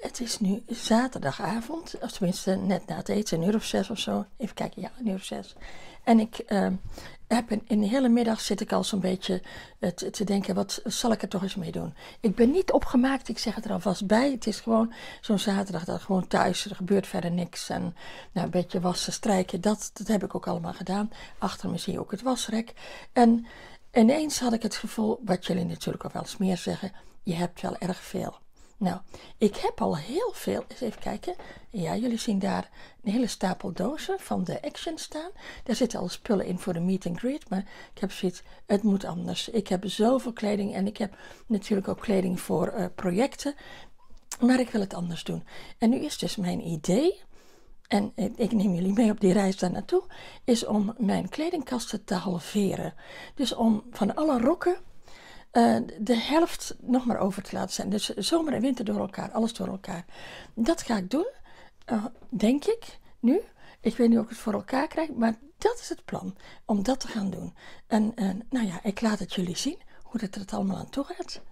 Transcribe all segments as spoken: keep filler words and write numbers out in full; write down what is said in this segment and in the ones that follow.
Het is nu zaterdagavond, of tenminste net na het eten, een uur of zes of zo. Even kijken, ja, een uur of zes. En ik uh, heb in, in de hele middag zit ik al zo'n beetje uh, te, te denken, wat zal ik er toch eens mee doen? Ik ben niet opgemaakt, ik zeg het er alvast bij. Het is gewoon zo'n zaterdag, dat gewoon thuis, er gebeurt verder niks. En nou, een beetje wassen, strijken, dat, dat heb ik ook allemaal gedaan. Achter me zie je ook het wasrek. En ineens had ik het gevoel, wat jullie natuurlijk al wel eens meer zeggen, je hebt wel erg veel. Nou, ik heb al heel veel, eens even kijken. Ja, jullie zien daar een hele stapel dozen van de Action staan. Daar zitten al spullen in voor de meet and greet, maar ik heb zoiets, het moet anders. Ik heb zoveel kleding en ik heb natuurlijk ook kleding voor uh, projecten, maar ik wil het anders doen. En nu is dus mijn idee, en ik neem jullie mee op die reis daar naartoe, is om mijn kledingkasten te halveren. Dus om van alle rokken Uh, de helft nog maar over te laten zijn. Dus zomer en winter door elkaar, alles door elkaar. Dat ga ik doen, uh, denk ik, nu. Ik weet niet of ik het voor elkaar krijg, maar dat is het plan, om dat te gaan doen. En uh, nou ja, ik laat het jullie zien, hoe het er het allemaal aan toe gaat.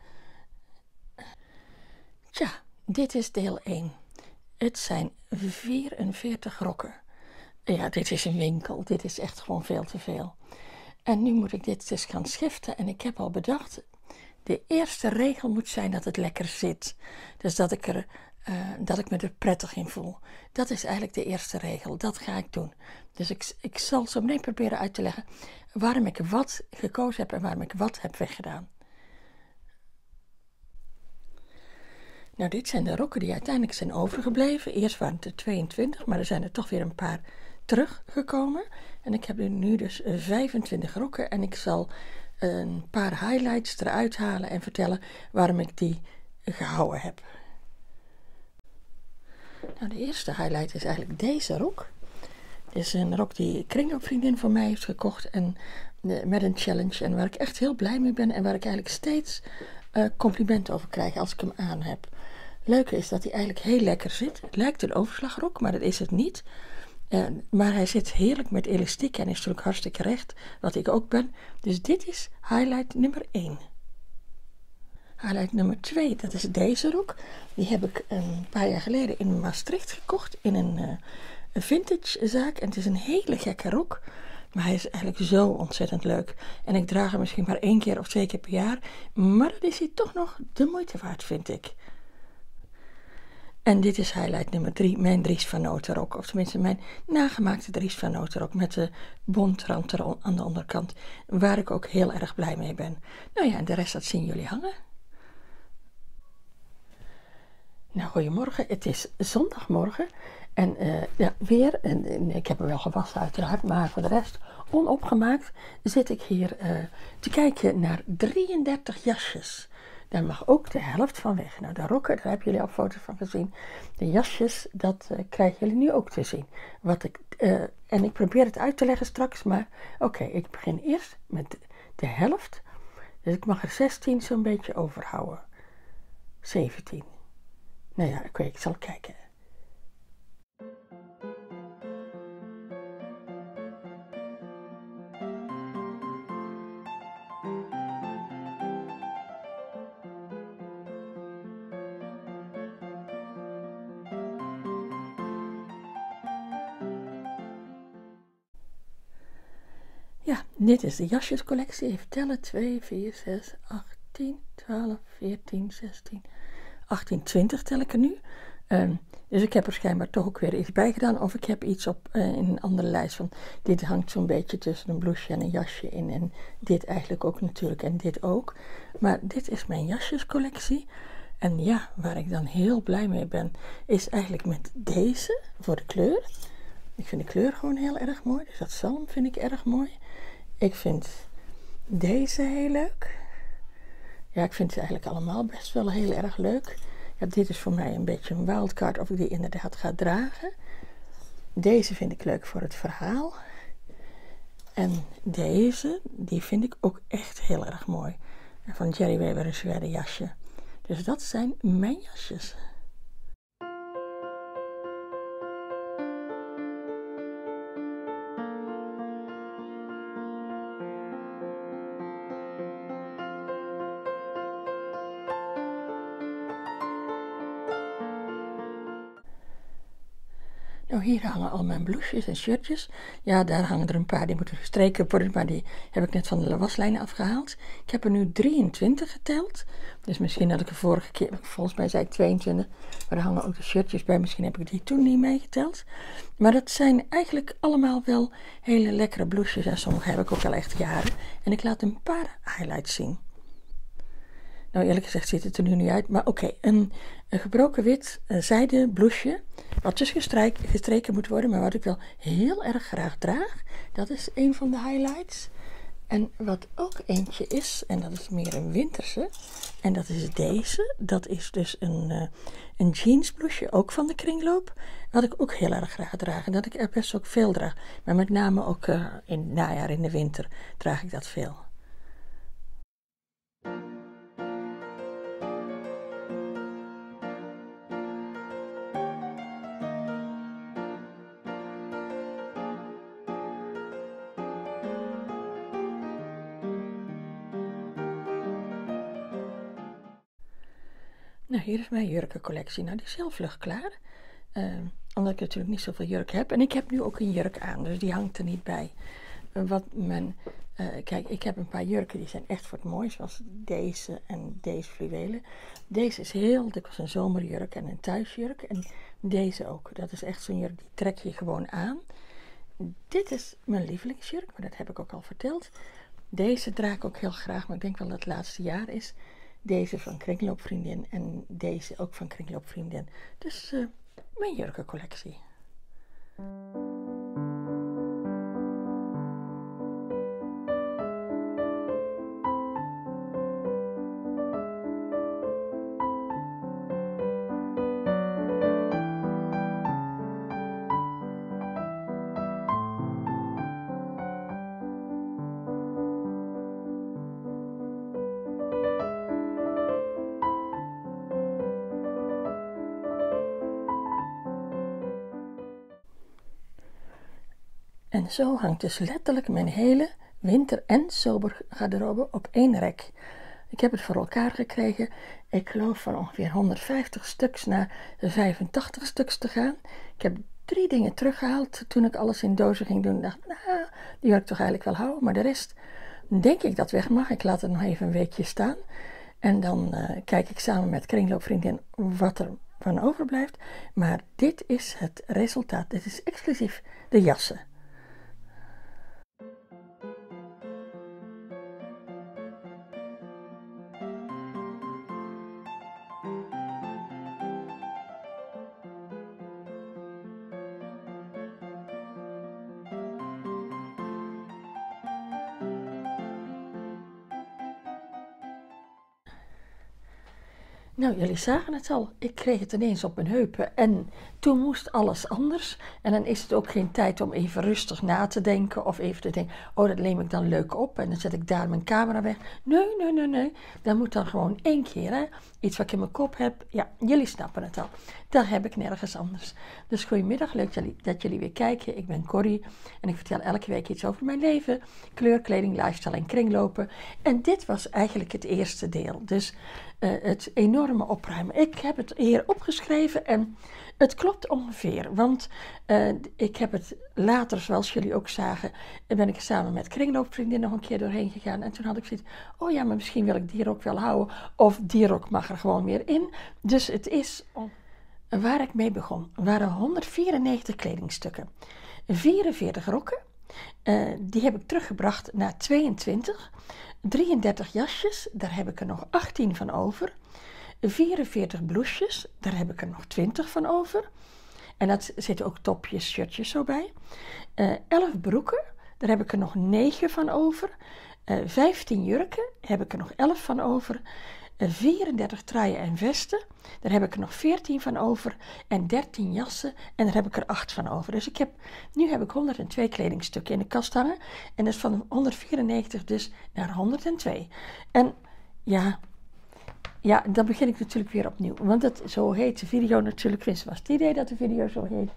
Tja, dit is deel één. Het zijn vierenveertig rokken. Ja, dit is een winkel, dit is echt gewoon veel te veel. En nu moet ik dit dus gaan schiften en ik heb al bedacht, de eerste regel moet zijn dat het lekker zit. Dus dat ik, er, uh, dat ik me er prettig in voel. Dat is eigenlijk de eerste regel. Dat ga ik doen. Dus ik, ik zal zo meteen proberen uit te leggen waarom ik wat gekozen heb en waarom ik wat heb weggedaan. Nou, dit zijn de rokken die uiteindelijk zijn overgebleven. Eerst waren het er tweeëntwintig, maar er zijn er toch weer een paar teruggekomen. En ik heb er nu dus vijfentwintig rokken en ik zal een paar highlights eruit halen en vertellen waarom ik die gehouden heb. Nou, de eerste highlight is eigenlijk deze rok. Dit is een rok die kringloopvriendin voor mij heeft gekocht en uh, met een challenge en waar ik echt heel blij mee ben en waar ik eigenlijk steeds uh, complimenten over krijg als ik hem aan heb. Leuke is dat hij eigenlijk heel lekker zit. Het lijkt een overslagrok, maar dat is het niet. Uh, maar hij zit heerlijk met elastiek en is natuurlijk hartstikke recht, wat ik ook ben. Dus dit is highlight nummer één. Highlight nummer twee, dat is deze rok. Die heb ik een paar jaar geleden in Maastricht gekocht, in een, uh, een vintage zaak. En het is een hele gekke rok, maar hij is eigenlijk zo ontzettend leuk. En ik draag hem misschien maar één keer of twee keer per jaar, maar dat is hij toch nog de moeite waard, vind ik. En dit is highlight nummer drie, mijn Dries van Noten rok. Of tenminste mijn nagemaakte Dries van Noten rok met de bontrand er aan de onderkant. Waar ik ook heel erg blij mee ben. Nou ja, en de rest dat zien jullie hangen. Nou, goedemorgen. Het is zondagmorgen. En uh, ja, weer, en, en ik heb er wel gewassen uiteraard, maar voor de rest onopgemaakt zit ik hier uh, te kijken naar drieëndertig jasjes. Daar mag ook de helft van weg. Nou, de rokken, daar hebben jullie al foto's van gezien. De jasjes, dat uh, krijgen jullie nu ook te zien. Wat ik, uh, en ik probeer het uit te leggen straks, maar oké, okay, ik begin eerst met de helft. Dus ik mag er zestien zo'n beetje overhouden. zeventien. Nou ja, oké, okay, ik zal kijken. Ja, dit is de jasjescollectie. Even tellen. twee, vier, zes, acht, tien, twaalf, veertien, zestien, achttien, twintig tel ik er nu. Um, dus ik heb er schijnbaar toch ook weer iets bij gedaan. Of ik heb iets op uh, in een andere lijst van. Dit hangt zo'n beetje tussen een blouseje en een jasje in. En dit eigenlijk ook natuurlijk. En dit ook. Maar dit is mijn jasjescollectie. En ja, waar ik dan heel blij mee ben, is eigenlijk met deze voor de kleur. Ik vind de kleur gewoon heel erg mooi. Dus dat zalm vind ik erg mooi. Ik vind deze heel leuk. Ja, ik vind ze eigenlijk allemaal best wel heel erg leuk. Ja, dit is voor mij een beetje een wildcard of ik die inderdaad ga dragen. Deze vind ik leuk voor het verhaal. En deze, die vind ik ook echt heel erg mooi. Van Jerry Weber een zware jasje. Dus dat zijn mijn jasjes. Nou, hier hangen al mijn blouses en shirtjes. Ja, daar hangen er een paar die moeten gestreken worden, maar die heb ik net van de waslijnen afgehaald. Ik heb er nu drieëntwintig geteld. Dus misschien had ik er vorige keer, volgens mij zei ik tweeëntwintig, maar er hangen ook de shirtjes bij. Misschien heb ik die toen niet meegeteld. Maar dat zijn eigenlijk allemaal wel hele lekkere blouses en sommige heb ik ook al echt jaren. En ik laat een paar highlights zien. Nou, eerlijk gezegd ziet het er nu niet uit, maar oké, okay, een, een gebroken wit uh, zijden blouseje, wat dus gestrijk, gestreken moet worden, maar wat ik wel heel erg graag draag, dat is een van de highlights. En wat ook eentje is, en dat is meer een winterse, en dat is deze, dat is dus een, uh, een jeansblouseje, ook van de kringloop, wat ik ook heel erg graag draag, en dat ik er best ook veel draag, maar met name ook uh, in het najaar, in de winter, draag ik dat veel. Nou, hier is mijn jurkencollectie. Nou, die is heel vlug klaar. Uh, omdat ik natuurlijk niet zoveel jurk heb. En ik heb nu ook een jurk aan, dus die hangt er niet bij. Uh, wat mijn, uh, kijk, ik heb een paar jurken die zijn echt voor het mooi, zoals deze en deze fluwelen. Deze is heel dikwijls een zomerjurk en een thuisjurk. En deze ook. Dat is echt zo'n jurk, die trek je gewoon aan. Dit is mijn lievelingsjurk, maar dat heb ik ook al verteld. Deze draag ik ook heel graag, maar ik denk wel dat het laatste jaar is. Deze van Kringloopvriendin en deze ook van Kringloopvriendin. Dus uh, mijn jurkencollectie. En zo hangt dus letterlijk mijn hele winter- en zomergarderobe op één rek. Ik heb het voor elkaar gekregen. Ik geloof van ongeveer honderdvijftig stuks naar vijfentachtig stuks te gaan. Ik heb drie dingen teruggehaald toen ik alles in dozen ging doen. Ik dacht, nou, die wil ik toch eigenlijk wel houden. Maar de rest denk ik dat weg mag. Ik laat het nog even een weekje staan. En dan uh, kijk ik samen met Kringloopvriendin wat er van overblijft. Maar dit is het resultaat. Dit is exclusief de jassen. Nou, jullie zagen het al. Ik kreeg het ineens op mijn heupen en toen moest alles anders. En dan is het ook geen tijd om even rustig na te denken of even te denken, oh, dat neem ik dan leuk op en dan zet ik daar mijn camera weg. Nee, nee, nee, nee. Dat moet dan gewoon één keer, hè. Iets wat ik in mijn kop heb, ja, jullie snappen het al. Dat heb ik nergens anders. Dus goedemiddag, leuk jullie, dat jullie weer kijken. Ik ben Corrie en ik vertel elke week iets over mijn leven, kleur, kleding, lifestyle en kringlopen. En dit was eigenlijk het eerste deel. Dus Uh, het enorme opruimen. Ik heb het hier opgeschreven en het klopt ongeveer, want uh, ik heb het later, zoals jullie ook zagen, ben ik samen met Kringloopvriendin nog een keer doorheen gegaan en toen had ik zoiets, oh ja, maar misschien wil ik die rok wel houden of die rok mag er gewoon weer in. Dus het is waar ik mee begon, waren honderdvierennegentig kledingstukken, vierenveertig rokken, uh, die heb ik teruggebracht naar tweeëntwintig, drieëndertig jasjes, daar heb ik er nog achttien van over. vierenveertig blouses, daar heb ik er nog twintig van over. En dat zitten ook topjes, shirtjes zo bij. Uh, elf broeken, daar heb ik er nog negen van over. Uh, vijftien jurken, heb ik er nog elf van over. Uh, vierendertig truien en vesten, daar heb ik er nog veertien van over. En dertien jassen, en daar heb ik er acht van over. Dus ik heb, nu heb ik honderdtwee kledingstukken in de kast hangen. En dat is van honderdvierennegentig dus naar honderdtwee. En ja, ja, dan begin ik natuurlijk weer opnieuw. Want het, zo heet de video natuurlijk, wist was het idee dat de video zo heet.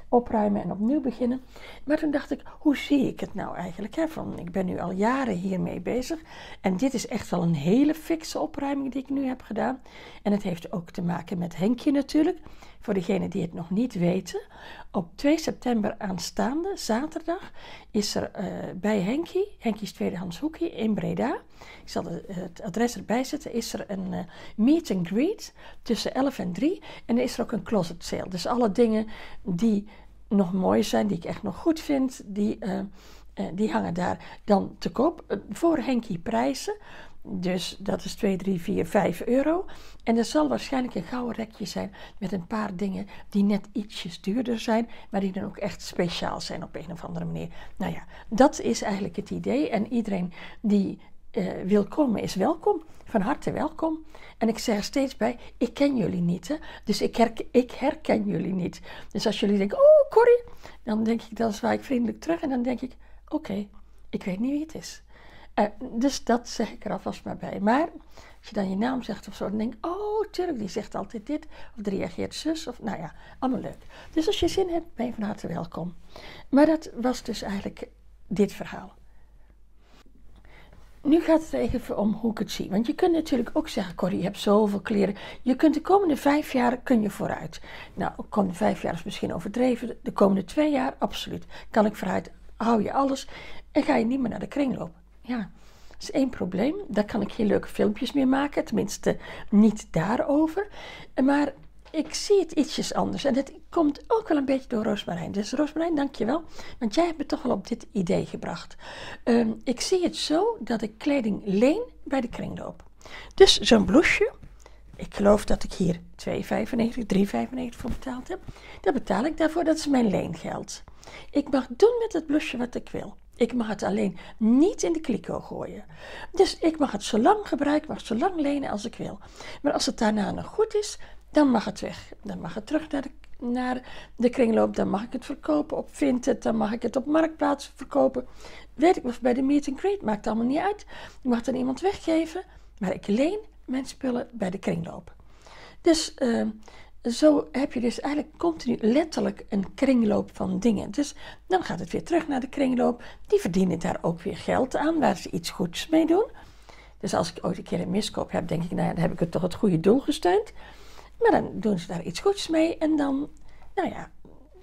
opruimen en opnieuw beginnen. Maar toen dacht ik, hoe zie ik het nou eigenlijk? Hè? Van, ik ben nu al jaren hiermee bezig. En dit is echt wel een hele fikse opruiming die ik nu heb gedaan. En het heeft ook te maken met Henkie natuurlijk. Voor degenen die het nog niet weten. Op twee september aanstaande, zaterdag, is er uh, bij Henkie, Henkie's Tweedehands Hoekje in Breda. Ik zal de, het adres erbij zetten. Is er een uh, meet and greet tussen elf en drie. En er is er ook een closet sale. Dus alle dingen die nog mooi zijn, die ik echt nog goed vind, die, uh, uh, die hangen daar dan te koop. Uh, voor Henkie prijzen. Dus dat is twee, drie, vier, vijf euro. En er zal waarschijnlijk een gouden rekje zijn met een paar dingen die net ietsjes duurder zijn, maar die dan ook echt speciaal zijn op een of andere manier. Nou ja, dat is eigenlijk het idee. En iedereen die uh, wil komen is welkom. Van harte welkom. En ik zeg er steeds bij, ik ken jullie niet, hè? Dus ik, herken, ik herken jullie niet. Dus als jullie denken, oh Corrie, dan denk ik, dan zwaai ik vriendelijk terug en dan denk ik, oké, okay, ik weet niet wie het is. Uh, dus dat zeg ik er alvast maar bij. Maar als je dan je naam zegt of zo, dan denk ik, oh tuurlijk, die zegt altijd dit, of die reageert zus, of nou ja, allemaal leuk. Dus als je zin hebt, ben je van harte welkom. Maar dat was dus eigenlijk dit verhaal. Nu gaat het even om hoe ik het zie. Want je kunt natuurlijk ook zeggen, Corrie, je hebt zoveel kleren. Je kunt de komende vijf jaar, kun je vooruit. Nou, de komende vijf jaar is misschien overdreven. De komende twee jaar, absoluut. Kan ik vooruit, hou je alles en ga je niet meer naar de kringloop. Ja, dat is één probleem. Daar kan ik geen leuke filmpjes meer maken. Tenminste, niet daarover. Maar ik zie het ietsjes anders. En het komt ook wel een beetje door Roosmarijn. Dus Roosmarijn, dank je wel. Want jij hebt me toch wel op dit idee gebracht. Um, ik zie het zo dat ik kleding leen bij de kringloop. Dus zo'n blouseje. Ik geloof dat ik hier twee vijfennegentig, drie vijfennegentig voor betaald heb. Dat betaal ik daarvoor. Dat is mijn leengeld. Ik mag doen met het blouseje wat ik wil. Ik mag het alleen niet in de kliko gooien. Dus ik mag het zo lang gebruiken, mag het zo lang lenen als ik wil. Maar als het daarna nog goed is, dan mag het weg. Dan mag het terug naar de, naar de kringloop. Dan mag ik het verkopen op Vinted. Dan mag ik het op Marktplaats verkopen. Weet ik of bij de meet and greet. Maakt allemaal niet uit. Je mag het aan iemand weggeven. Maar ik leen mijn spullen bij de kringloop. Dus uh, zo heb je dus eigenlijk continu letterlijk een kringloop van dingen. Dus dan gaat het weer terug naar de kringloop. Die verdienen daar ook weer geld aan, waar ze iets goeds mee doen. Dus als ik ooit een keer een miskoop heb, denk ik, nou ja, dan heb ik het toch het goede doel gesteund. Maar dan doen ze daar iets goeds mee en dan, nou ja,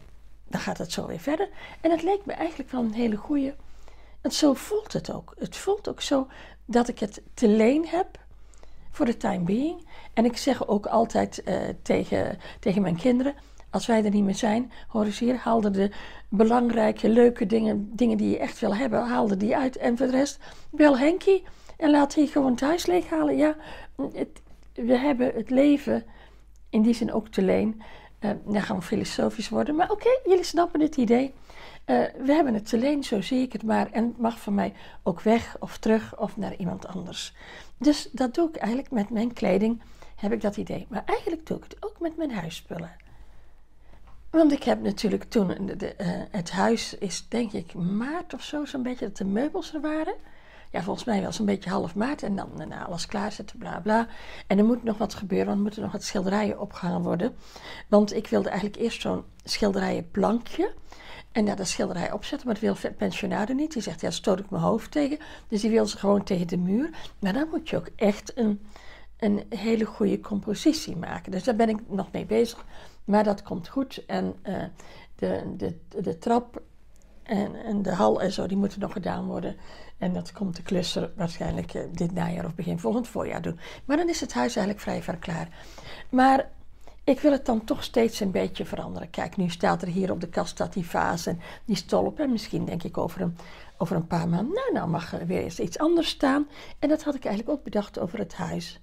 dan gaat het zo weer verder. En het leek me eigenlijk wel een hele goede. En zo voelt het ook. Het voelt ook zo dat ik het te leen heb voor de time being. En ik zeg ook altijd uh, tegen, tegen mijn kinderen, als wij er niet meer zijn, horen ze hier, haal er de belangrijke, leuke dingen, dingen die je echt wil hebben, haal er die uit. En voor de rest, bel Henkie en laat hij gewoon het huis leeghalen. Ja, het, we hebben het leven in die zin ook te leen. Uh, dan gaan we filosofisch worden. Maar oké, okay, jullie snappen het idee. Uh, we hebben het te leen, zo zie ik het maar. En het mag van mij ook weg of terug of naar iemand anders. Dus dat doe ik eigenlijk met mijn kleding, heb ik dat idee. Maar eigenlijk doe ik het ook met mijn huisspullen. Want ik heb natuurlijk toen, de, de, uh, het huis is denk ik maart of zo, zo'n beetje dat de meubels er waren. Ja, volgens mij wel zo'n beetje half maart en dan nou, alles klaarzetten, bla bla. En er moet nog wat gebeuren, want er moeten nog wat schilderijen opgehangen worden. Want ik wilde eigenlijk eerst zo'n schilderijenplankje en daar de schilderij opzetten, maar dat wil het pensionado niet. Die zegt, ja, stoot ik mijn hoofd tegen. Dus die wil ze gewoon tegen de muur. Maar dan moet je ook echt een, een hele goede compositie maken. Dus daar ben ik nog mee bezig. Maar dat komt goed. En uh, de, de, de trap en, en de hal en zo, die moeten nog gedaan worden. En dat komt de klusser waarschijnlijk uh, dit najaar of begin volgend voorjaar doen. Maar dan is het huis eigenlijk vrij ver klaar. Maar ik wil het dan toch steeds een beetje veranderen. Kijk, nu staat er hier op de kast staat die vaas en die stolp. En misschien denk ik over een, over een paar maanden, nou, nou mag er weer eens iets anders staan. En dat had ik eigenlijk ook bedacht over het huis.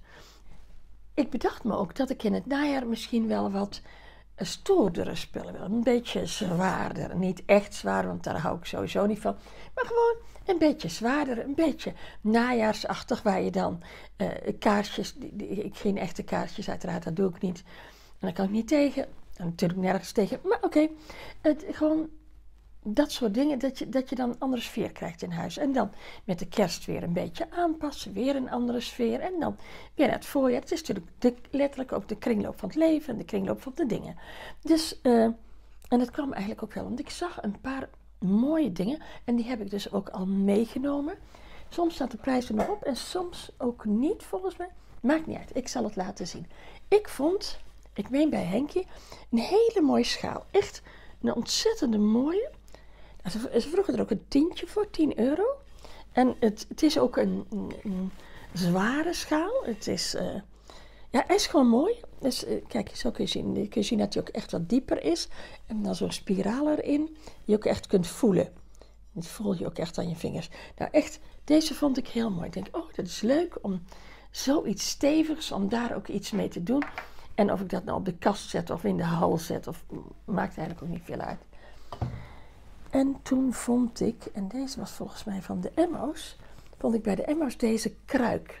Ik bedacht me ook dat ik in het najaar misschien wel wat stoerdere spullen wil. Een beetje zwaarder. Niet echt zwaar, want daar hou ik sowieso niet van. Maar gewoon een beetje zwaarder, een beetje najaarsachtig, waar je dan uh, kaarsjes, die, die, ik geen echte kaarsjes uiteraard, dat doe ik niet. En daar kan ik niet tegen. En natuurlijk nergens tegen. Maar oké, okay, gewoon dat soort dingen, dat je, dat je dan een andere sfeer krijgt in huis. En dan met de kerst weer een beetje aanpassen, weer een andere sfeer. En dan weer het voorjaar. Het is natuurlijk de, letterlijk ook de kringloop van het leven en de kringloop van de dingen. Dus uh, En dat kwam eigenlijk ook wel, want ik zag een paar mooie dingen. En die heb ik dus ook al meegenomen. Soms staat de prijs er nog op en soms ook niet, volgens mij. Maakt niet uit, ik zal het laten zien. Ik vond, ik meen bij Henkie, een hele mooie schaal. Echt een ontzettende mooie. Ze vroegen er ook een tientje voor, tien euro. En het, het is ook een, een, een zware schaal. Het is, uh, ja, hij is gewoon mooi. Dus, uh, kijk, zo kun je zien. Kun je zien dat hij ook echt wat dieper is. En dan zo'n spiraal erin, die je ook echt kunt voelen. Dat voel je ook echt aan je vingers. Nou echt, deze vond ik heel mooi. Ik denk, oh, dat is leuk om zoiets stevigs, om daar ook iets mee te doen. En of ik dat nou op de kast zet of in de hal zet, of, maakt eigenlijk ook niet veel uit. En toen vond ik, en deze was volgens mij van de Emmaus, vond ik bij de Emmaus deze kruik.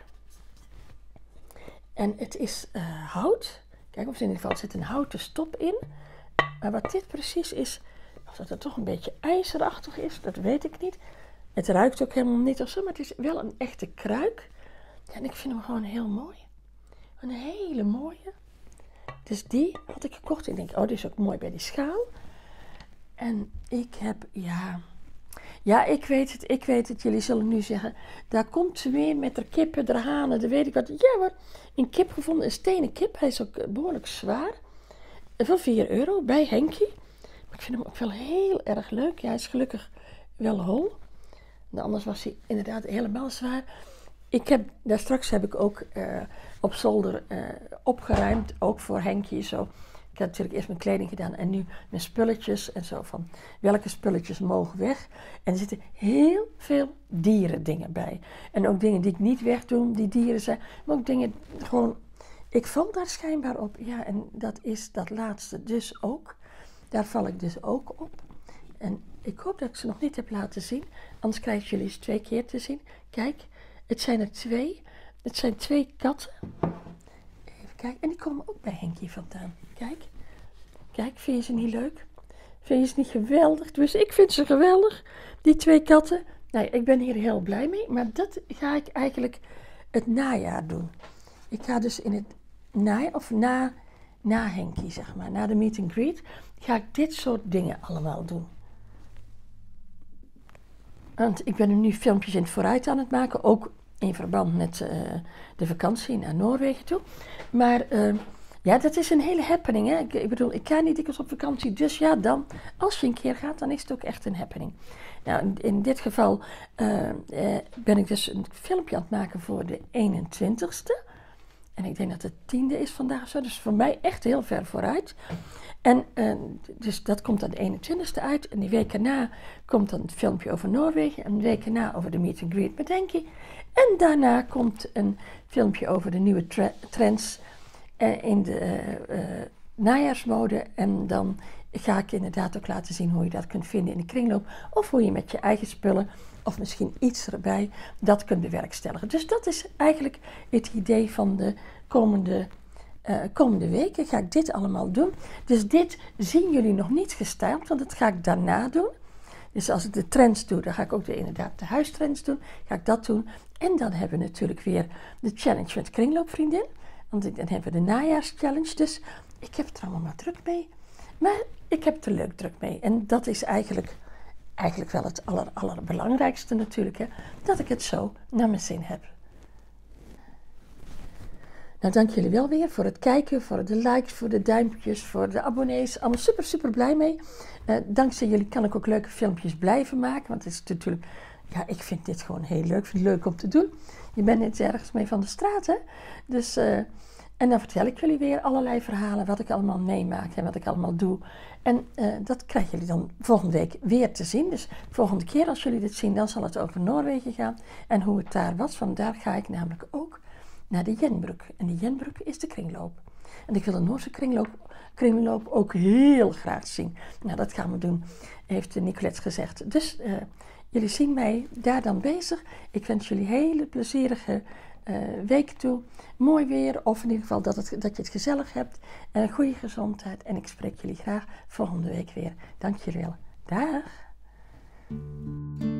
En het is uh, hout. Kijk, of in ieder geval er zit een houten stop in. Maar wat dit precies is, of dat het toch een beetje ijzerachtig is, dat weet ik niet. Het ruikt ook helemaal niet of zo, maar het is wel een echte kruik. En ik vind hem gewoon heel mooi. Een hele mooie. Dus die had ik gekocht. Ik denk, oh, die is ook mooi bij die schaal. En ik heb, ja... Ja, ik weet het, ik weet het. Jullie zullen nu zeggen, daar komt ze weer met de kippen, de hanen, de weet ik wat. Ja hoor, een kip gevonden, een stenen kip. Hij is ook behoorlijk zwaar. Voor vier euro bij Henkie. Maar ik vind hem ook wel heel erg leuk. Ja, hij is gelukkig wel hol. En anders was hij inderdaad helemaal zwaar. Ik heb, daar straks heb ik ook uh, op zolder uh, opgeruimd, ook voor Henkie zo. Ik had natuurlijk eerst mijn kleding gedaan en nu mijn spulletjes en zo van welke spulletjes mogen weg. En er zitten heel veel dierendingen bij. En ook dingen die ik niet wegdoe, die dieren zijn. Maar ook dingen gewoon, ik val daar schijnbaar op. Ja, en dat is dat laatste dus ook. Daar val ik dus ook op. En ik hoop dat ik ze nog niet heb laten zien. Anders krijgen jullie ze twee keer te zien. Kijk, het zijn er twee. Het zijn twee katten. Even kijken. En die komen ook bij Henkie vandaan. Kijk. Kijk, vind je ze niet leuk? Vind je ze niet geweldig? Dus ik vind ze geweldig. Die twee katten. Nou, ik ben hier heel blij mee. Maar dat ga ik eigenlijk het najaar doen. Ik ga dus in het najaar, of na, na Henkie, zeg maar. Na de meet and greet. Ga ik dit soort dingen allemaal doen. Want ik ben er nu filmpjes in het vooruit aan het maken. Ook in verband met uh, de vakantie naar Noorwegen toe. Maar uh, ja, dat is een hele happening. Hè? Ik, ik bedoel, ik ga niet dikwijls op vakantie. Dus ja, dan, als je een keer gaat, dan is het ook echt een happening. Nou, in, in dit geval uh, uh, ben ik dus een filmpje aan het maken voor de eenentwintigste. En ik denk dat het tiende is vandaag of zo. Dus voor mij echt heel ver vooruit. En uh, dus dat komt dan de eenentwintigste uit. En die week erna komt dan het filmpje over Noorwegen. En de week erna over de meet and greet met Henkie. En daarna komt een filmpje over de nieuwe tra- trends uh, in de uh, uh, najaarsmode. En dan ga ik inderdaad ook laten zien hoe je dat kunt vinden in de kringloop. Of hoe je met je eigen spullen, of misschien iets erbij, dat kunt bewerkstelligen. Dus dat is eigenlijk het idee van de komende Uh, komende weken ga ik dit allemaal doen. Dus dit zien jullie nog niet gestyled, want dat ga ik daarna doen. Dus als ik de trends doe, dan ga ik ook de, inderdaad de huistrends doen. Ga ik dat doen. En dan hebben we natuurlijk weer de challenge met kringloopvriendin. Want dan hebben we de najaarschallenge. Dus ik heb het er allemaal maar druk mee. Maar ik heb het er leuk druk mee. En dat is eigenlijk, eigenlijk wel het aller, allerbelangrijkste natuurlijk. Hè, dat ik het zo naar mijn zin heb. Nou, dank jullie wel weer voor het kijken, voor de likes, voor de duimpjes, voor de abonnees. Allemaal super, super blij mee. Uh, dankzij jullie kan ik ook leuke filmpjes blijven maken. Want het is natuurlijk, ja, ik vind dit gewoon heel leuk. Ik vind het leuk om te doen. Je bent net ergens mee van de straat, hè. Dus, uh, en dan vertel ik jullie weer allerlei verhalen, wat ik allemaal meemaak en wat ik allemaal doe. En uh, dat krijgen jullie dan volgende week weer te zien. Dus volgende keer als jullie dit zien, dan zal het over Noorwegen gaan. En hoe het daar was, want daar ga ik namelijk ook naar de Jenbrug. En de Jenbrug is de kringloop. En ik wil de Noorse kringloop, kringloop ook heel graag zien. Nou, dat gaan we doen, heeft Nicolette gezegd. Dus uh, jullie zien mij daar dan bezig. Ik wens jullie hele plezierige uh, week toe. Mooi weer, of in ieder geval dat, het, dat je het gezellig hebt. En een goede gezondheid. En ik spreek jullie graag volgende week weer. Dank jullie wel. Dag!